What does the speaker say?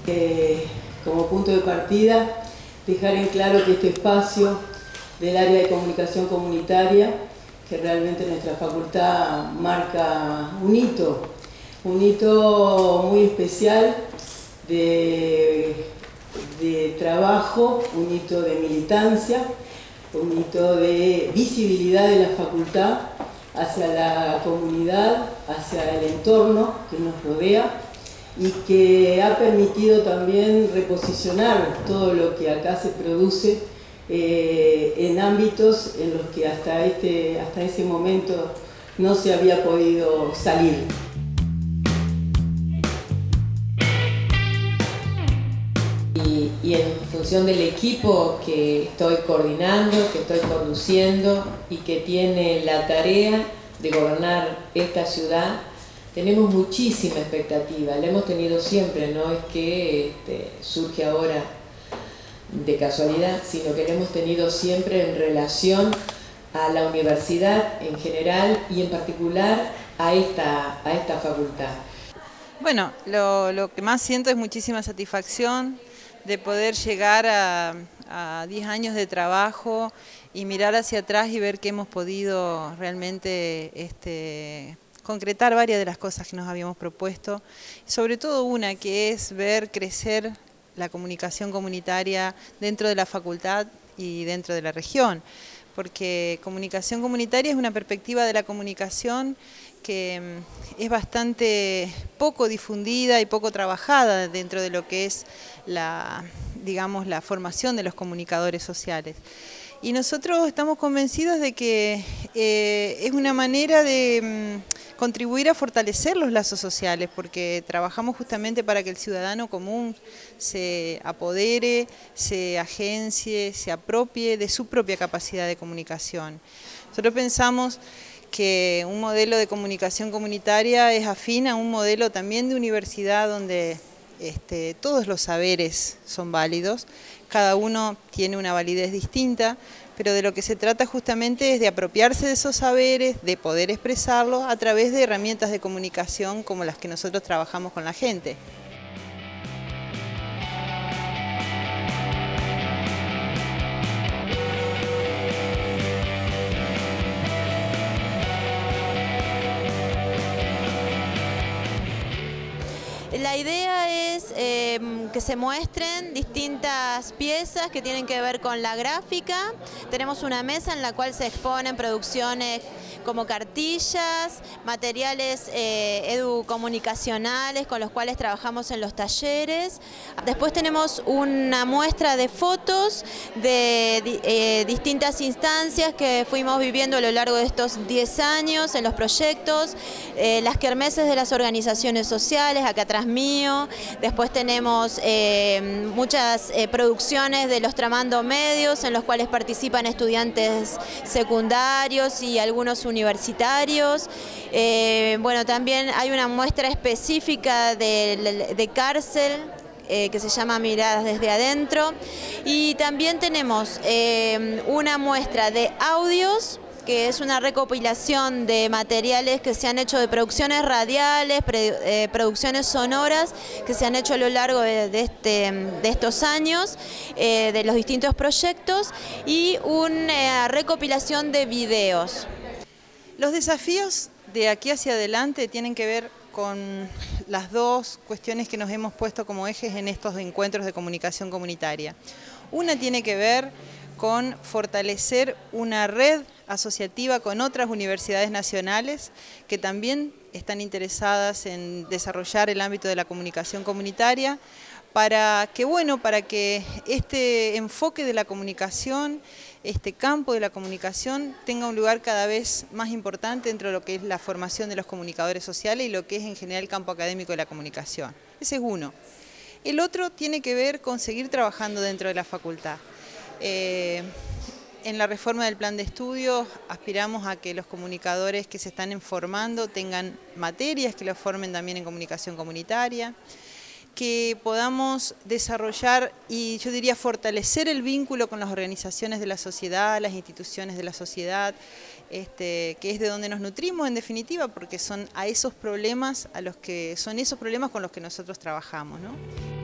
como punto de partida, dejar en claro que este espacio del área de comunicación comunitaria, que realmente nuestra facultad marca un hito muy especial de trabajo, un hito de militancia, un hito de visibilidad de la facultad hacia la comunidad, hacia el entorno que nos rodea, y que ha permitido también reposicionar todo lo que acá se produce en ámbitos en los que hasta ese momento no se había podido salir. Y en función del equipo que estoy coordinando, que estoy conduciendo y que tiene la tarea de gobernar esta ciudad, tenemos muchísima expectativa, la hemos tenido siempre, no es que surge ahora de casualidad, sino que la hemos tenido siempre en relación a la universidad en general y en particular a esta facultad. Bueno, lo que más siento es muchísima satisfacción de poder llegar a 10 años de trabajo y mirar hacia atrás y ver que hemos podido realmente concretar varias de las cosas que nos habíamos propuesto, sobre todo una que es ver crecer la comunicación comunitaria dentro de la facultad y dentro de la región, porque comunicación comunitaria es una perspectiva de la comunicación que es bastante poco difundida y poco trabajada dentro de lo que es la formación de los comunicadores sociales. Y nosotros estamos convencidos de que es una manera de contribuir a fortalecer los lazos sociales, porque trabajamos justamente para que el ciudadano común se apodere, se agencie, se apropie de su propia capacidad de comunicación. Nosotros pensamos que un modelo de comunicación comunitaria es afín a un modelo también de universidad donde todos los saberes son válidos, cada uno tiene una validez distinta, pero de lo que se trata justamente es de apropiarse de esos saberes, de poder expresarlos a través de herramientas de comunicación como las que nosotros trabajamos con la gente. La idea es que se muestren distintas piezas que tienen que ver con la gráfica. Tenemos una mesa en la cual se exponen producciones como cartillas, materiales educomunicacionales con los cuales trabajamos en los talleres. Después tenemos una muestra de fotos de distintas instancias que fuimos viviendo a lo largo de estos 10 años en los proyectos, las kermeses de las organizaciones sociales, acá atrás mío. Después tenemos muchas producciones de los Tramando Medios en los cuales participan estudiantes secundarios y algunos universitarios. Bueno, también hay una muestra específica de cárcel que se llama Miradas desde adentro, y también tenemos una muestra de audios, que es una recopilación de materiales que se han hecho de producciones radiales, producciones sonoras que se han hecho a lo largo de estos años, de los distintos proyectos, y una recopilación de videos. Los desafíos de aquí hacia adelante tienen que ver con las dos cuestiones que nos hemos puesto como ejes en estos encuentros de comunicación comunitaria. Una tiene que ver con fortalecer una red asociativa con otras universidades nacionales que también están interesadas en desarrollar el ámbito de la comunicación comunitaria, para que este enfoque de la comunicación, este campo de la comunicación tenga un lugar cada vez más importante dentro de lo que es la formación de los comunicadores sociales y lo que es en general el campo académico de la comunicación. Ese es uno. El otro tiene que ver con seguir trabajando dentro de la facultad. En la reforma del plan de estudios aspiramos a que los comunicadores que se están formando tengan materias que los formen también en comunicación comunitaria, que podamos desarrollar y yo diría fortalecer el vínculo con las organizaciones de la sociedad, las instituciones de la sociedad, que es de donde nos nutrimos en definitiva, porque son esos problemas con los que nosotros trabajamos, ¿no?